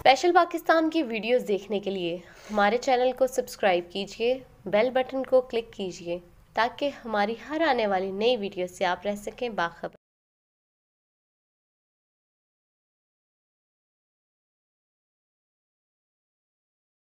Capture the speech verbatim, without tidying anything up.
Special Pakistan की videos देखने के लिए हमारे चैनल को सब्सक्राइब कीजिए, बेल बटन को क्लिक कीजिए ताकि हमारी हर आने वाली नई वीडियो से आप रह सकें बाखबर।